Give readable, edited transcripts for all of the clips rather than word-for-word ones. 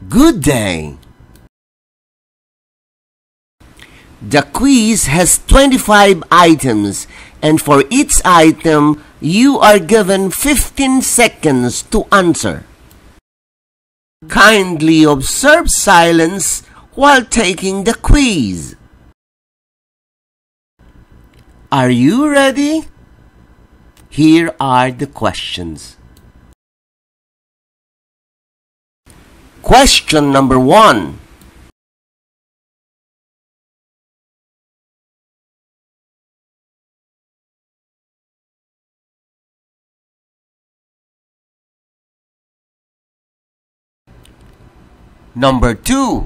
Good day! The quiz has 25 items, and for each item, you are given 15 seconds to answer. Kindly observe silence while taking the quiz. Are you ready? Here are the questions. Question number 1. Number 2.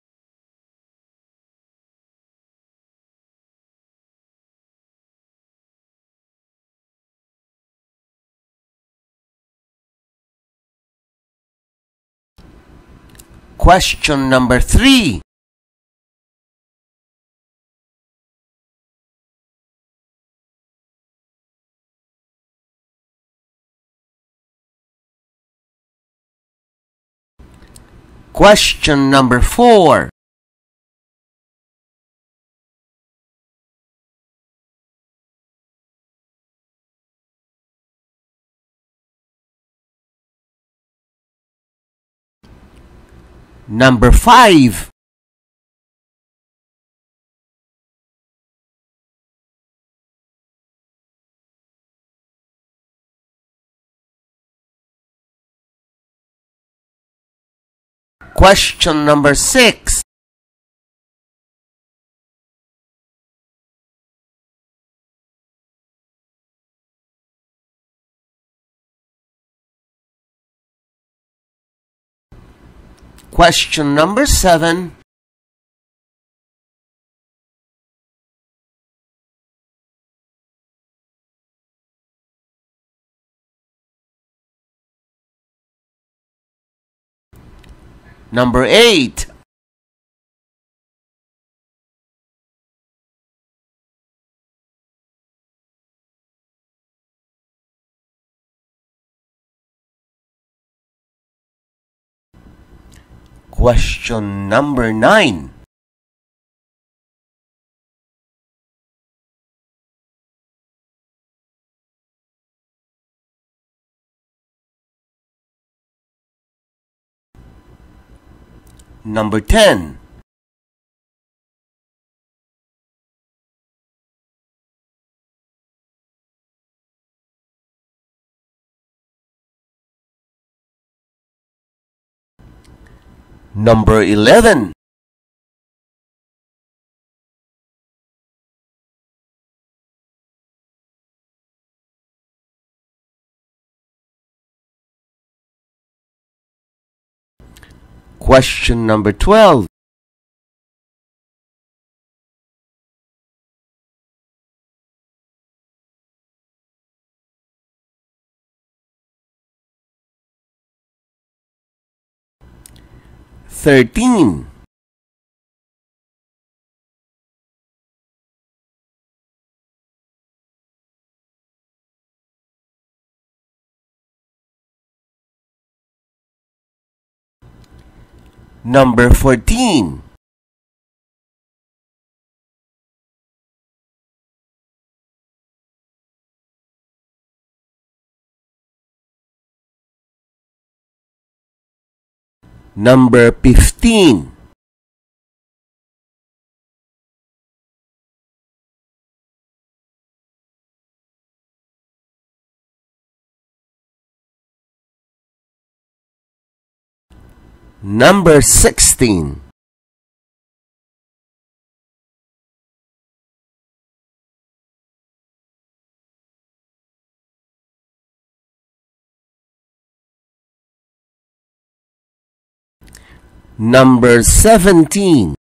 Question number 3. Question number 4. Number 5. Question number 6. Question number 7. Number 8. Question number 9. Number 10. Number 11. Question number 12. Thirteen. Number 14. Number 15. Number 16. Number 17.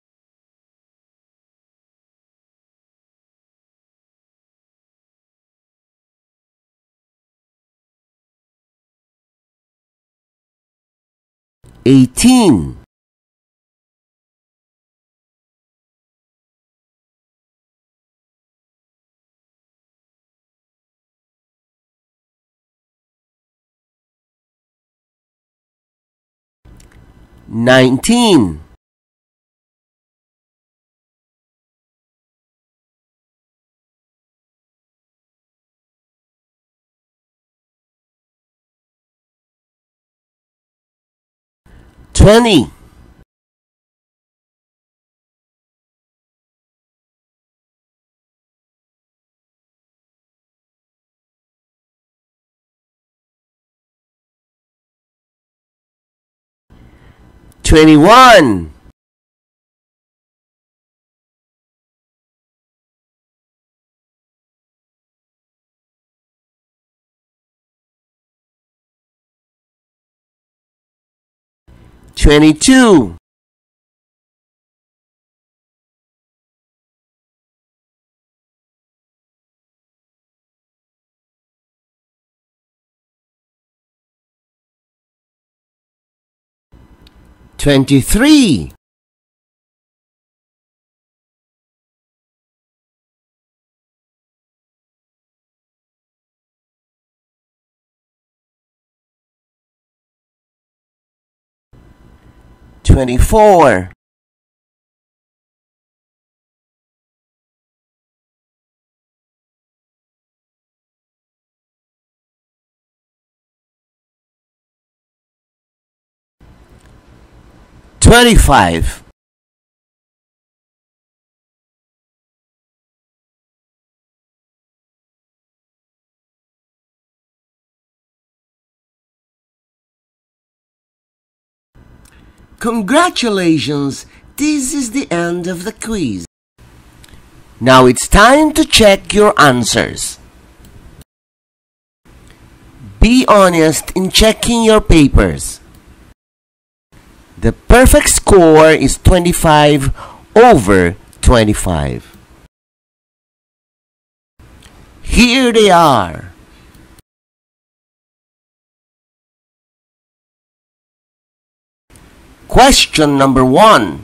Eighteen. 19, 20, 21, 22, 23, 24, 25, 'Congratulations! This is the end of the quiz. Now it's time to check your answers. Be honest in checking your papers. The perfect score is 25 over 25. Here they are. Question number 1.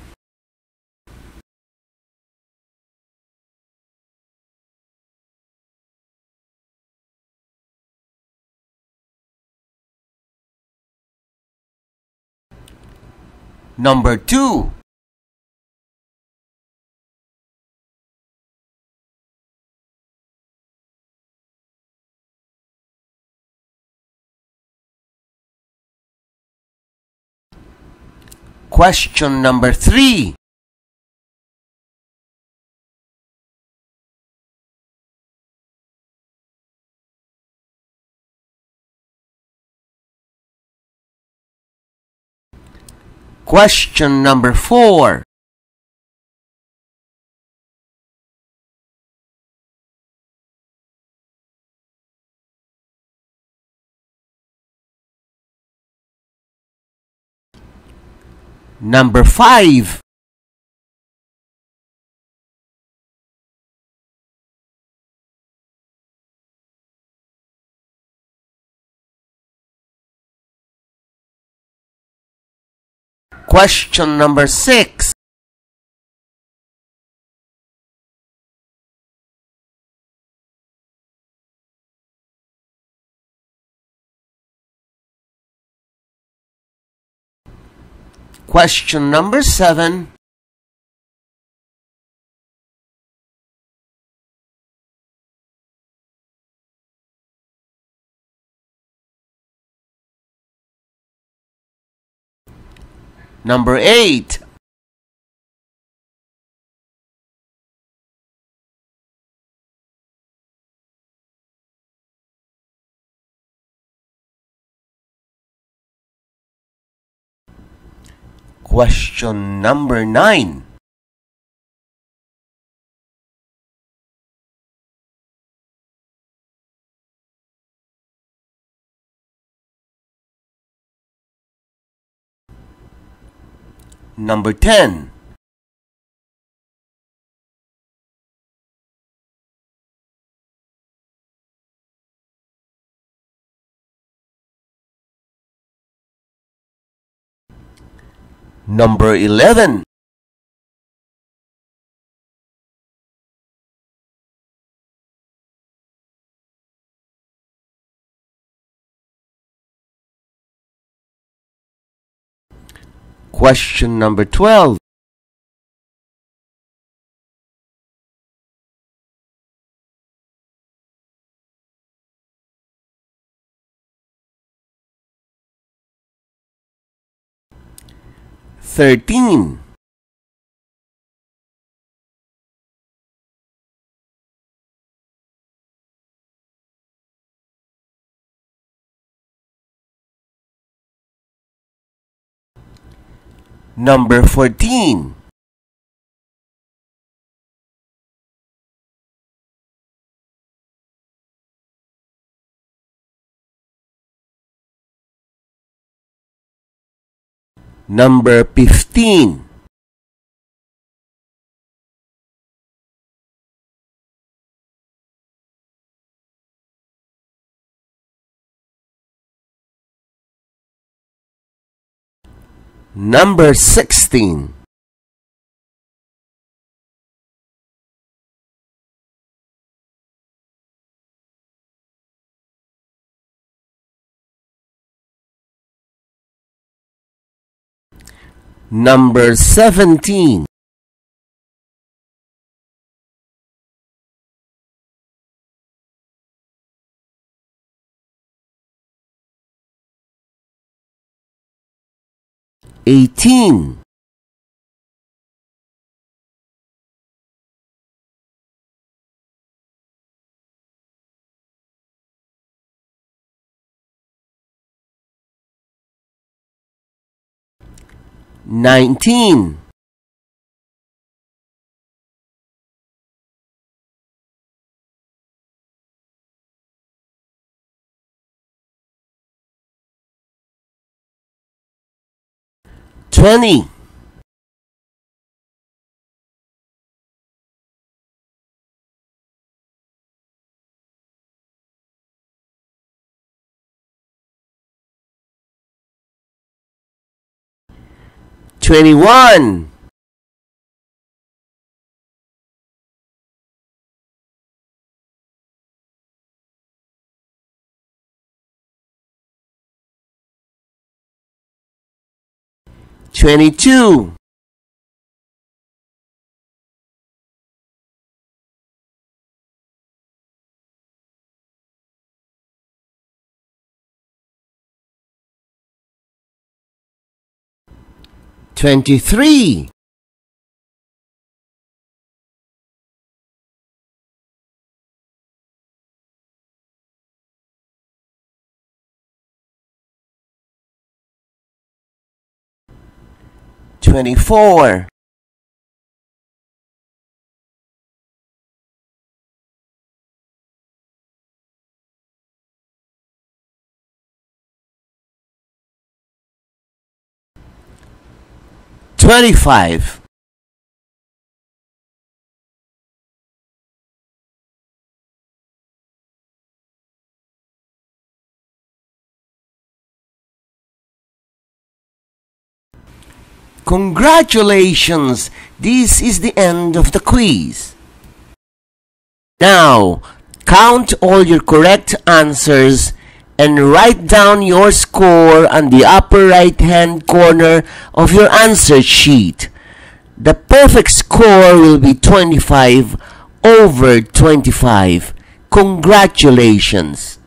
Number 2. Question number 3. Question number 4. Number 5. Question number 6. Question number 7. Number 8. Question number 9. Number 10. Number 11. Question number 12. Thirteen. Number 14. Number 15. Number 16. Number 17. Eighteen. Nineteen. Twenty. Twenty-one. 22. 23. 24. 25. 'Congratulations! This is the end of the quiz. Now, count all your correct answers and write down your score on the upper right-hand corner of your answer sheet. The perfect score will be 25 over 25. Congratulations!